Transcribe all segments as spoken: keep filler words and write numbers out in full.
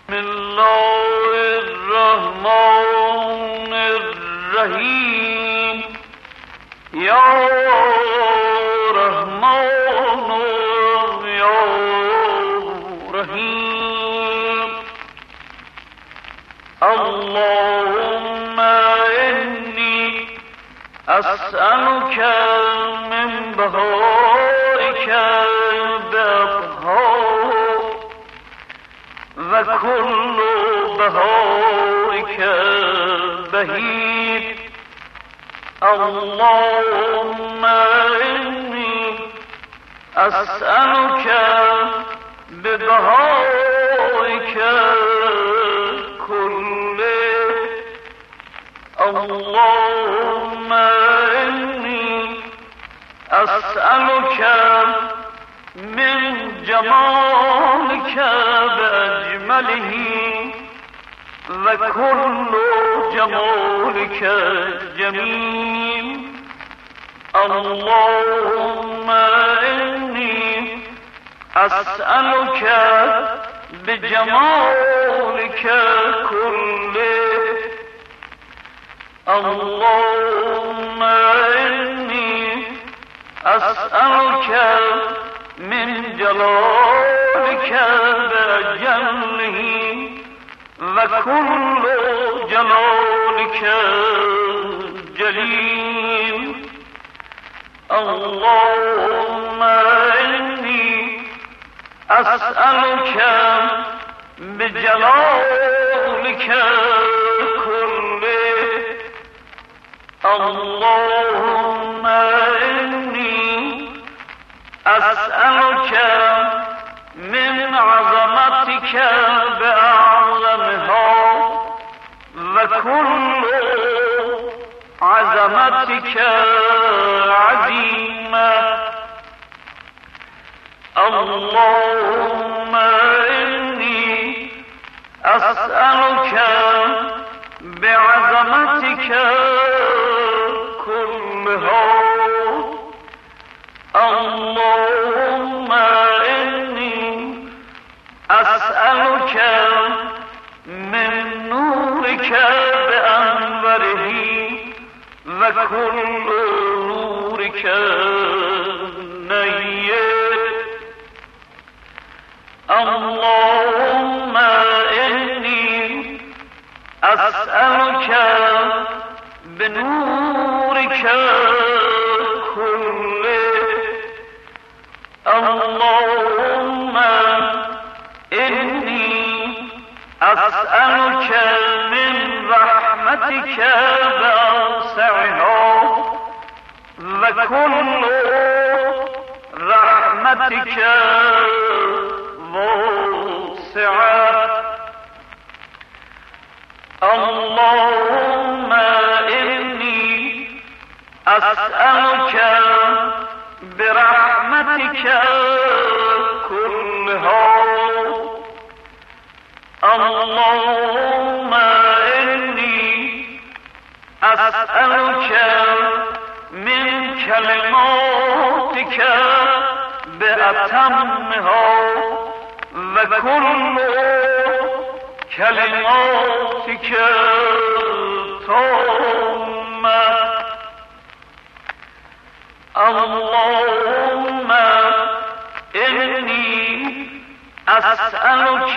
بسم الله الرحمن الرحیم. یا رحمان یا رحیم. اللهم انی اسألك من بهائك بأبها و کل بهائك بهید. اللهم انی اسألك ببهائك كله. اللهم انی اسألك من جمالك بأجمله و كل جمالك جميل. اللهم إني أسألك بجمالك كله. اللهم إني أسألك من جلالك بأجله و كل جلالك جليل. اللهم إني أسألك بجلالك كله. اللهم إني أسألك من عظمتك بأعظمها و كل عظمتك عظيمة. اللهم إني أسألك بعظمتك كلها. اللهم إني أسألك من نورك بأنوره و كل نورك نير. اللهم إني أسألك بنورك كله. اللهم إني أسألك من رحمتك بأوسعها و كل رحمتك واسعة. اللهم إني أسألك برحمتك كلها. اللهم إني أسألك من كلماتك بأتمها و كل كلماتك تامة. اللهم إني أسألك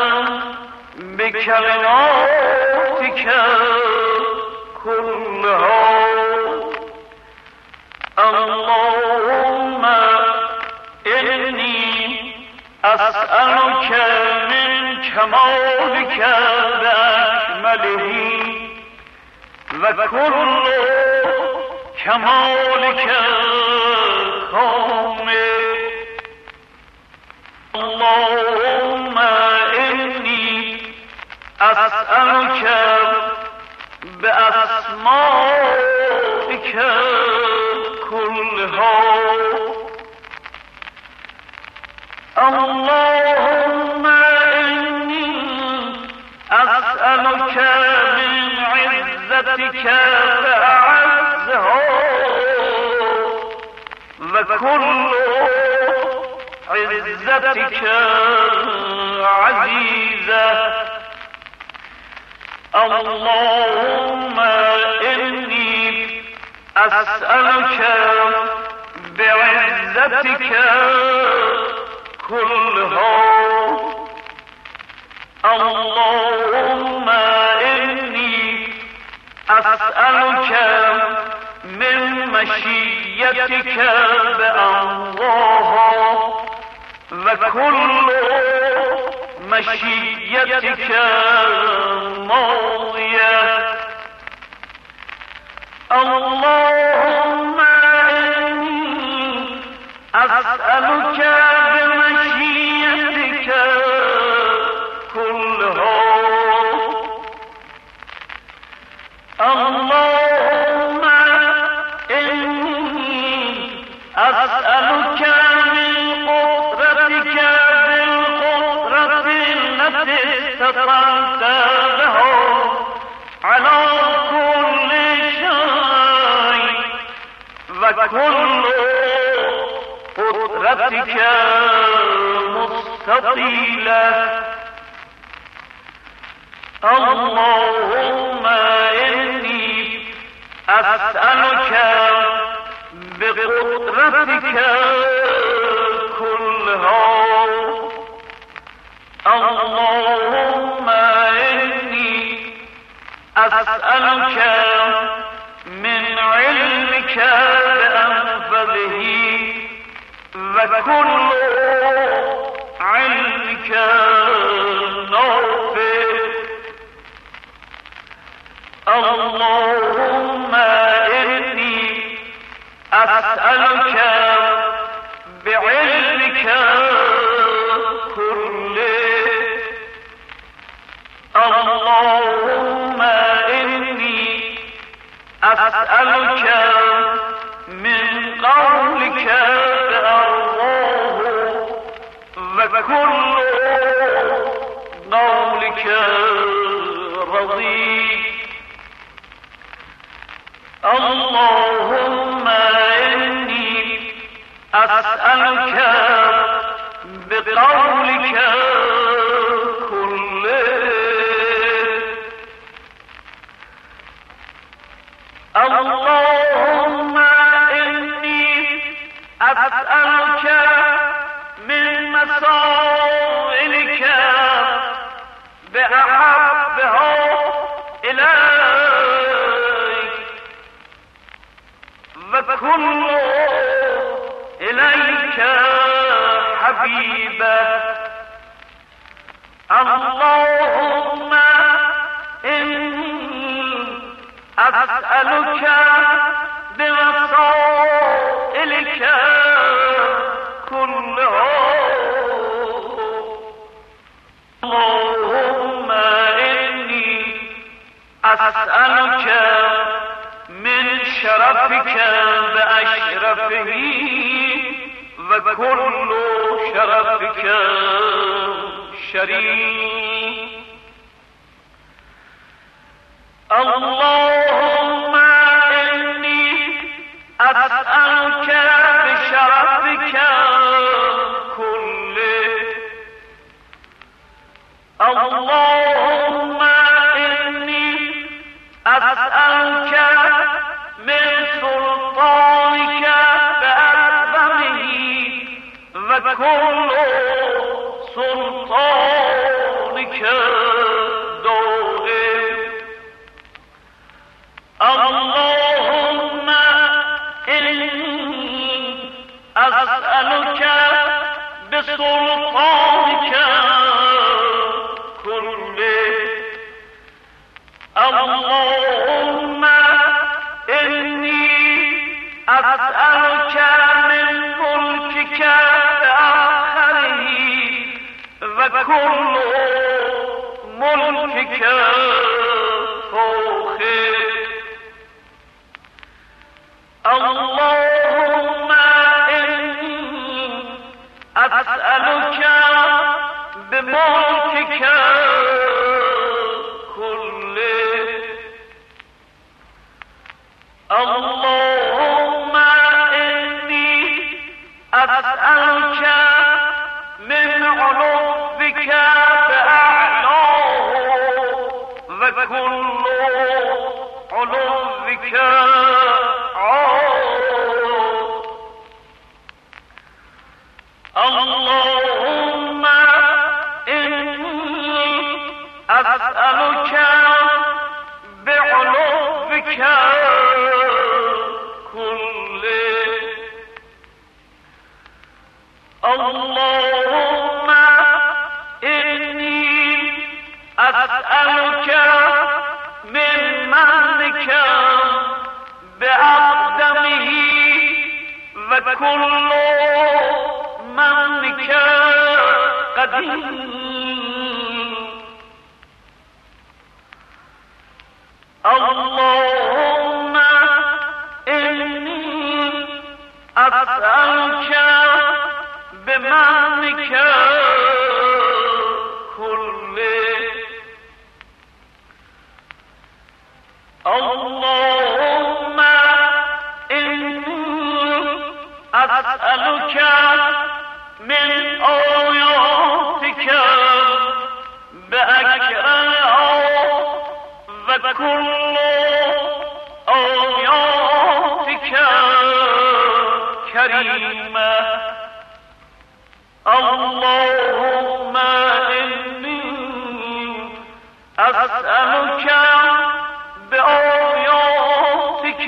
بكلماتك كلها. اللهم إني أسألك من كمالك بأكمله و كل كمالك كامل. اللهم إني أسألك بأسمائك كلها. اللهم إني أسألك من عزتك فأعزها و كل عزتك عزيز العزة اللهم إني أسألك بعزتك كلها اللهم إني أسألك من مشيتك بأمرها وكل مشيتك ماضية اللهم إني أسألك بمشيتك كلها اللهم إني أسألك من قدرتك بالقدرة التي استطعت بها على كل شيء وكل قدرتك مستطيلة اللهم إني أسألك بقدرتك كلها اللهم إني أسألك من علمك بأنفذه وكل علمك نافع اللهم إني أسألك بعلمك كله اللهم إني أسألك من قولك بأرضاه وكل قولك رضي اللهم إني أسألك بقولك كله اللهم إني أسألك من مسائلك بأحبها إليك وكل إليك حبيبا اللهم إني أسألك بوسائلك كلها اللهم إني أسألك من شرفك بأشرفه وكل شرفك شريف اللهم إني أسألك بشرفك كله اللهم إني أسألك من سلطانك بأعظمه وكل سلطانك دائم اللهم إني أسألك بسلطانك كله اللهم إني أسألك من ملكك بآخره وكل ملكك فوقه اللهم إني أسألك بملكك كله اللهم إني أسألك من علوك بأعلى أسألك بعلوك كله اللهم إني أسألك من منك بأقدمه وكل منك قديم اللهم إني أسألك بمنك كله اللهم إني أسألك من آياتك بأكرمها وكل آياتك كريمة اللهم إني أسألك بآياتك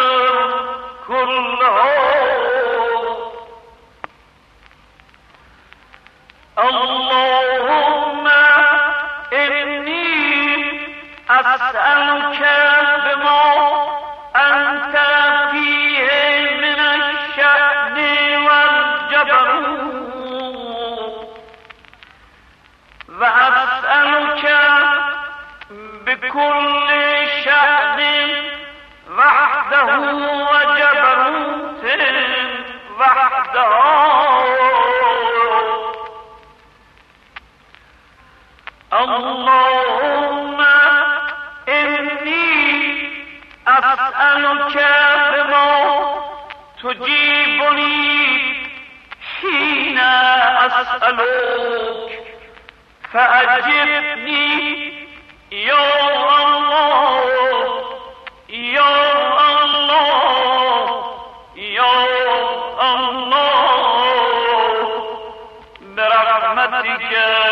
كلها اللهم إني أسألك بما أنت فيه من الشأن والجبروت وأسألك بكل شأن وحده وجبروت وحده اللهم إني أسألك بما تجيبني حين أسألك فأجبني يا الله يا الله يا الله برحمتك